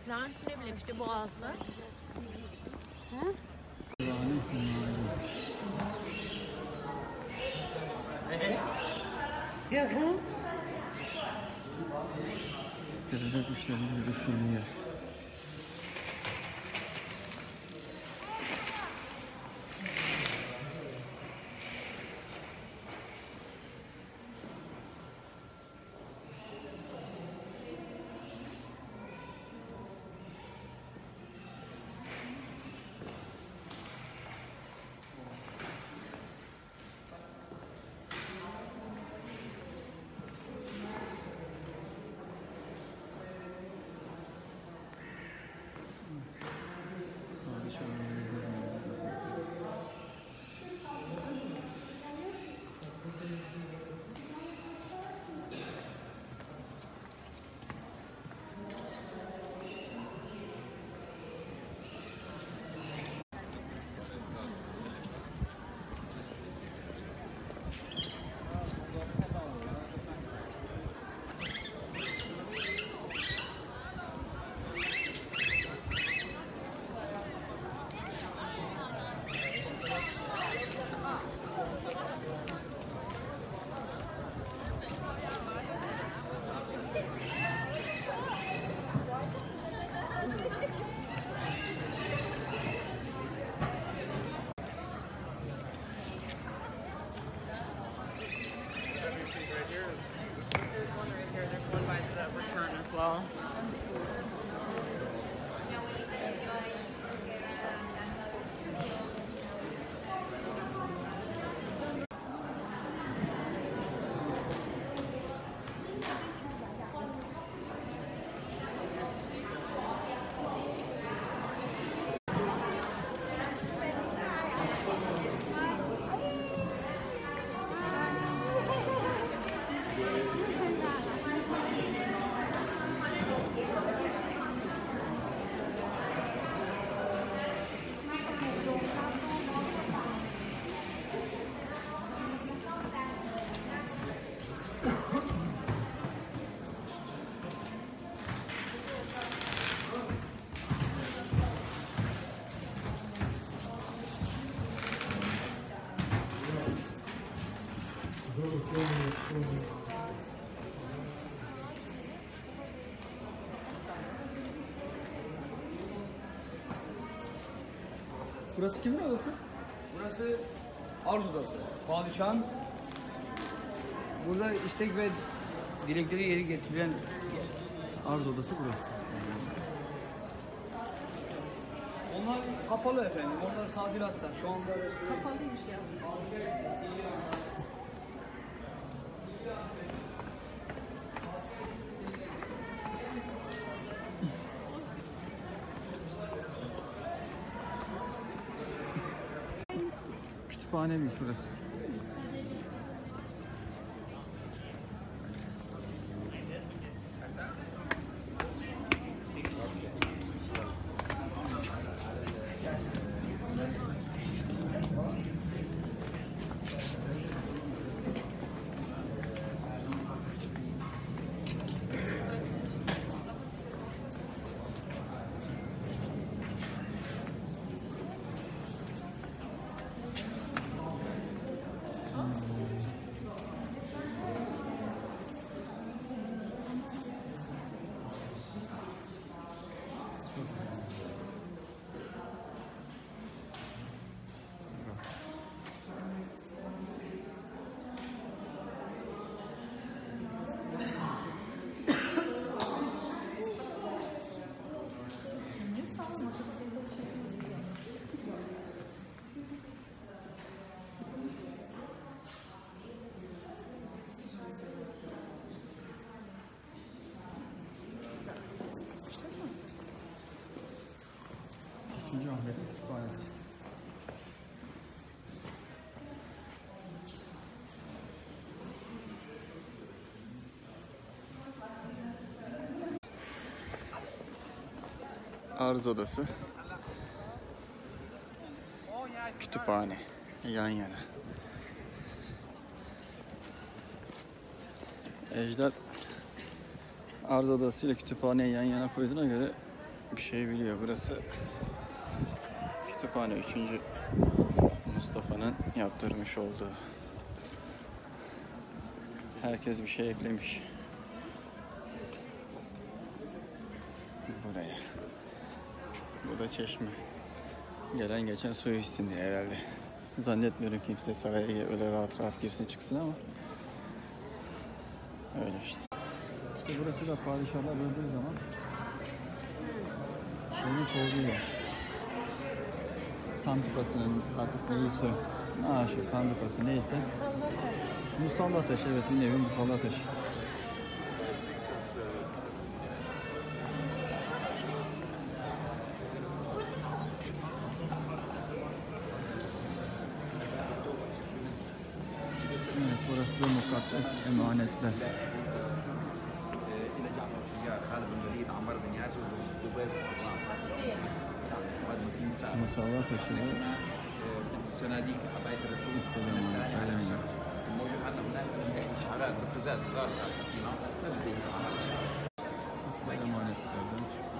Lansine bile işte Boğaz'da. Yakın. Derede kuşların yürüyüşünü yer. Well. Burası kimin odası? Burası arz odası. Padişahın burada istek ve dilekleri yeri getirilen Arz odası burası. onlar kapalı efendim. Onlar tadilatta. Şu anda Kapalıymış ya. Kütüphaneymiş burası. Üçüncü Ahmet'in kütüphanesi. Arz odası. Kütüphane. Yan yana. Ecdat arz odası ile kütüphaneyi yan yana koyduğuna göre bir şey biliyor. Burası kütüphane 3. Mustafa'nın yaptırmış olduğu. Herkes bir şey eklemiş buraya. Bu da çeşme. Gelen geçen su içsin diye herhalde. Zannetmiyorum kimse saraya öyle rahat rahat girsin çıksın ama öyle işte. İşte burası da padişahlar öldüğü zaman şeyini kovuyor. Sandıkasının artık neyse, naaşı sandıkası neyse. Musalla taşı, evet, bir nevi musalla taşı. Evet, burası da mukaddes emanetler. الى جعفر الطيار خالد بن الوليد عمار بن ياسر والزبير بن عوام بعد 200 سنه Musalla taşı. صناديق عبايه الرسول السلام الثاني عليكم. عشر الموجود عندنا هناك يعني شعارات بالقزاز صغار صار حاطينها فبدي يطلع هذا الشعار Emanetlerden çıkmış.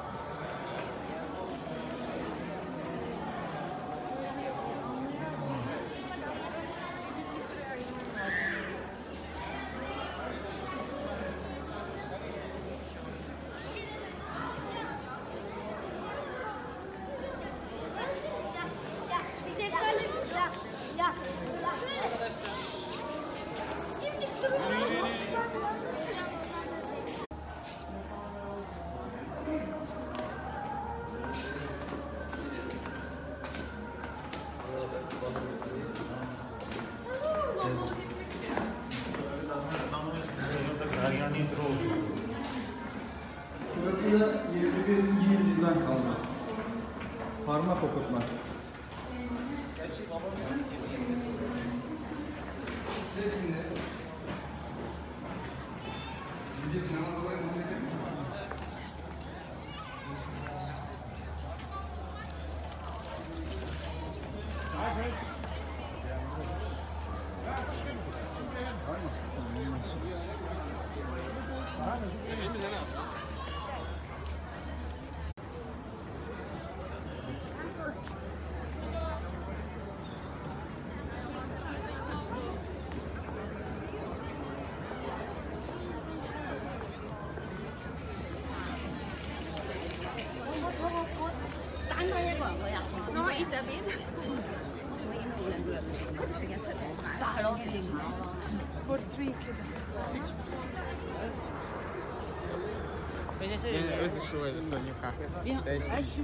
Bize böyle can. Dimdik duruyor. Burası da 21. yüzyıldan kalma. Parmak okutma. Tán nói với vợ rồi ạ. Nói ít đã biết. تعالوا بورتري كده. Özü şöyle söyleyeyim.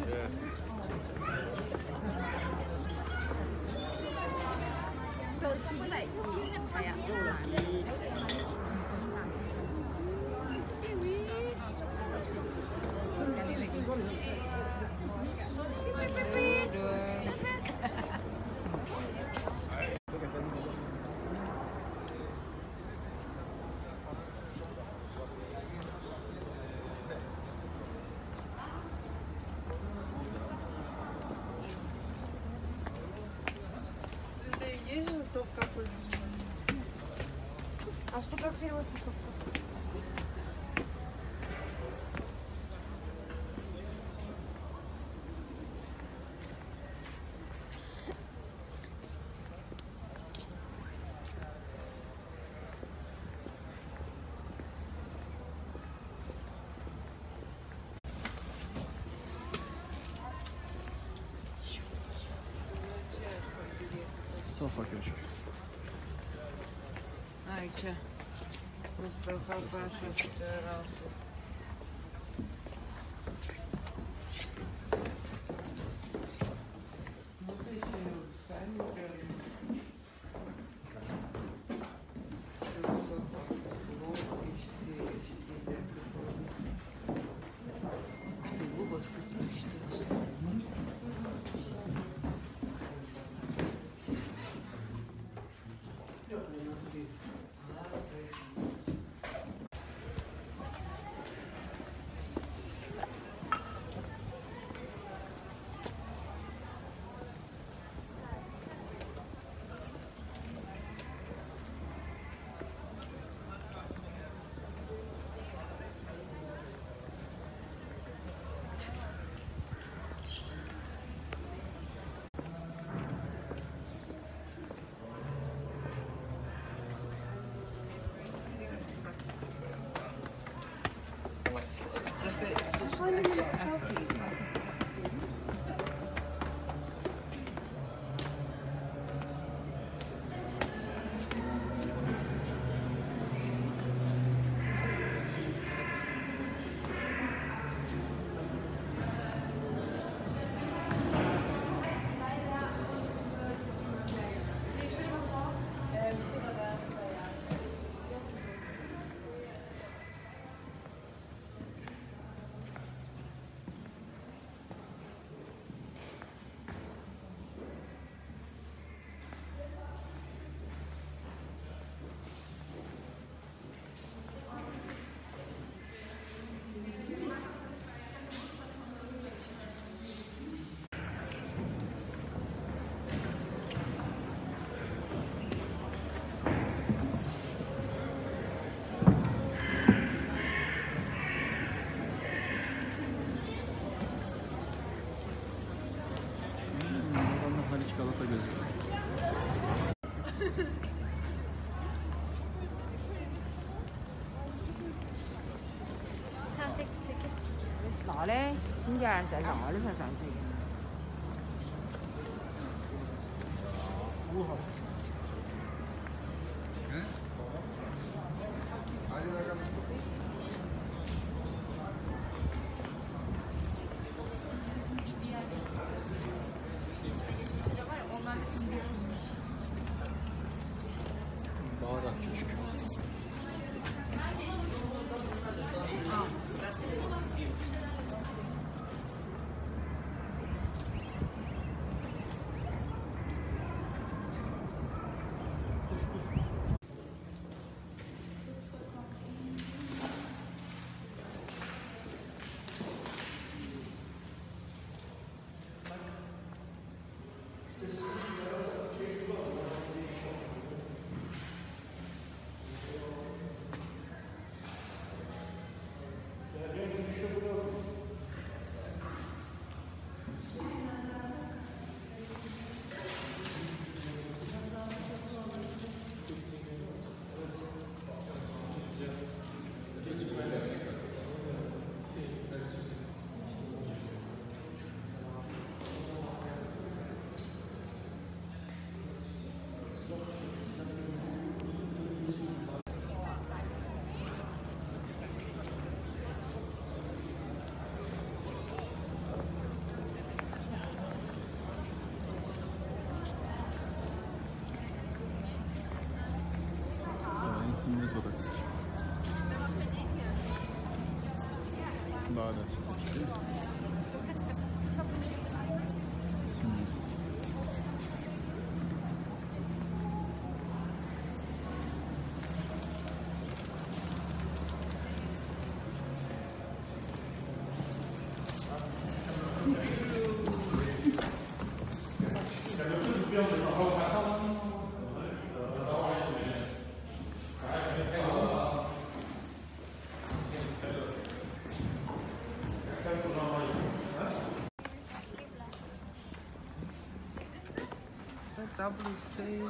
Есть же топ какой-то. А что как перевод? Sofra köşkü. Ayça. Mustafa Paşa terası. Muhteşem. Sen görün. Sen tek bir çekin. 老嘞，新家人在老的才上去。 Bağdat Köşkü. Sarayın sünnet odası. Bağdat Köşkü. Sünnet odası. WC.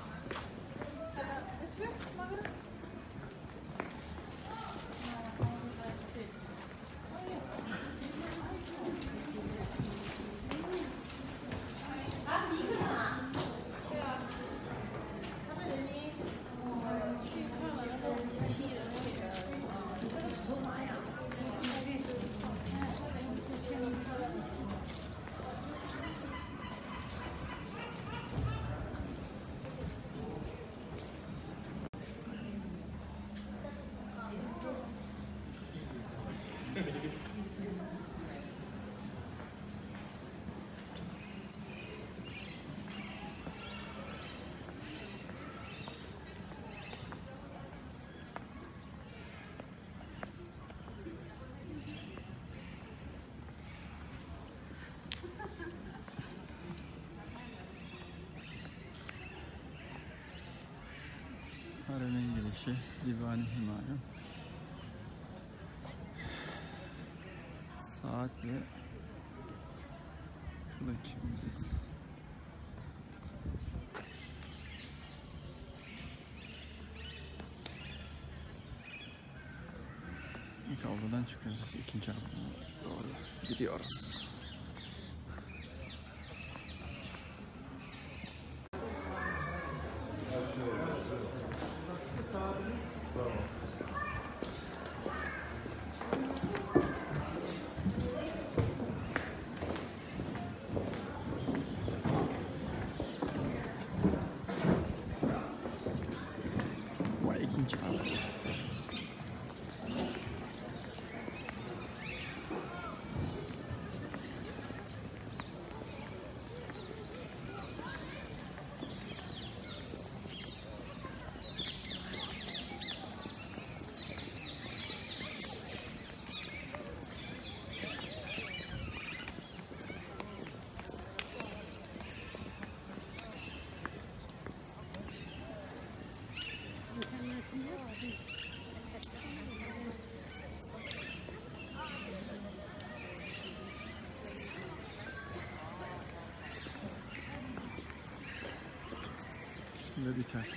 Haremin girişi Divan-ı Hümayun. Saat ve kılıç müzesi. İlk avludan çıkıyoruz. İkinci avludan doğru gidiyoruz. Vay ikinci avlu. ve biter.